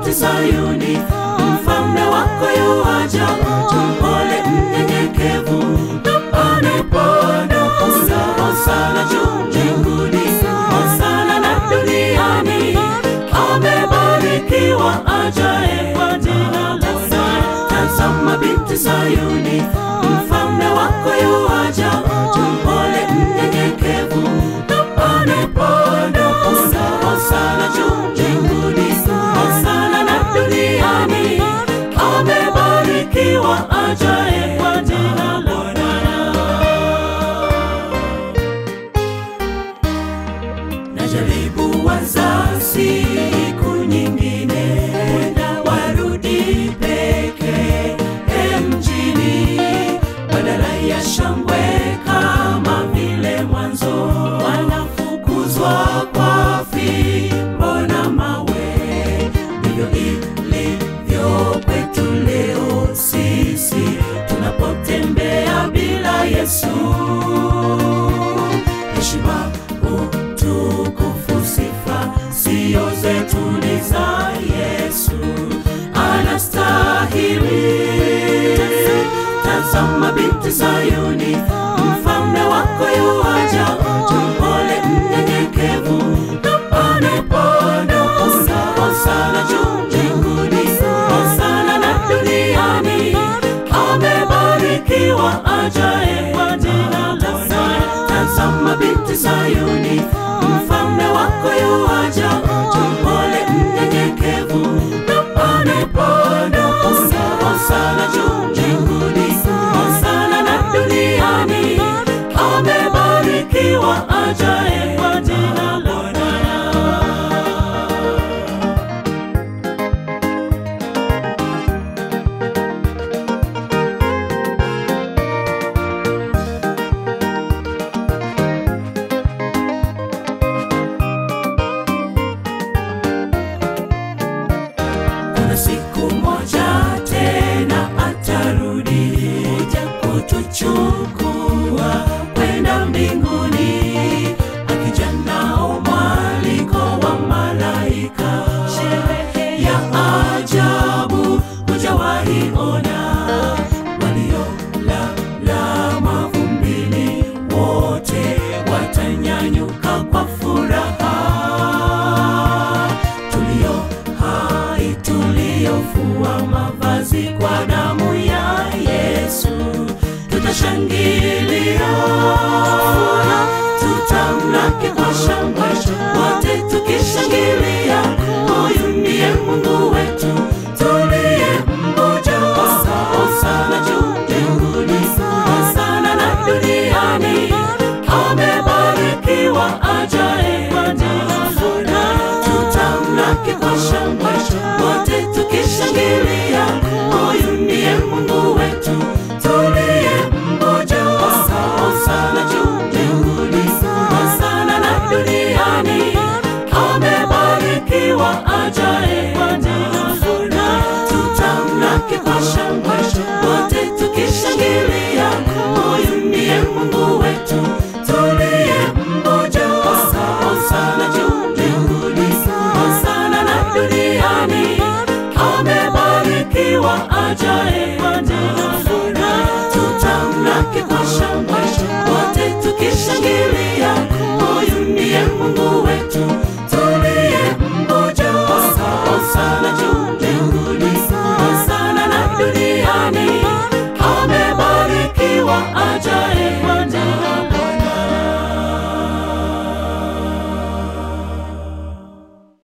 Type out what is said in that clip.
binti Sayuni, mfalme wako yuaja, mpole mnyenyekevu, anapanda hosana juu mbinguni, hosana na duniani, amebarikiwa ajaye kwa jina la Bwana. Tazama binti Sayuni, mfalme wako yuaja, mpole mnyenyekevu, anapanda hosana juu mbinguni, hosana na duniani, amebarikiwa ajaye kwa jina la Bwana. Najaribu waza siku nyingine warudi peke mjini, badala ya shangwe kama vile mwanzo, wanafukuzwa kwa fimbo na mawe. Ndivyo ilivyo kwetu leo sisi tunapotembea bila Yesu. Heshima, utukufu, sifa sio zetu, ni za Yesu, anastahili. Tazama binti Sayuni, mfalme wako yuaja, mpole mnyenyekevu, anapanda hosana juu mbinguni, hosana na duniani, amebarikiwa ajaye kwa jina la Bwana. Tazama binti Sayuni, mfalme wako yuaja, mpole mnyenyekevu, anapanda hosana juu mbinguni, hosana na duniani, amebarikiwa ajaye kwa jina la Bwana. Kuna siku moja tena atarudi kutuchukua kwenda mbinguni, akija nao mwaliko wa malaika. Sherehe ya ajabu hujawahi ona, waliolala mavumbini wote watanyanyuka kwa furaha. Tulio hai, tuliofua mavazi kwa damu ya Yesu, tutashangilia, tutamlaki kwa shangwe, wote tukishangilia. Huyu ndiye Mungu wetu tuliyemngoja, hosana juu mbinguni, hosana na duniani, amebarikiwa ajaye kwa jina la Bwana. Tutamlaki kwa shangwe, wote tukishangilia. Huyu ndiye Mungu wetu tuliyemngoja, hosana juu mbinguni, hosana na duniani, amebarikiwa ajaye kwa jina la Bwana. Tutamlaki kwa shangwe, wote tukishangilia. Huyu ndiye Mungu wetu tuliyemngoja, hosana juu mbinguni, hosana na duniani, amebarikiwa ajaye kwa jina la Bwana.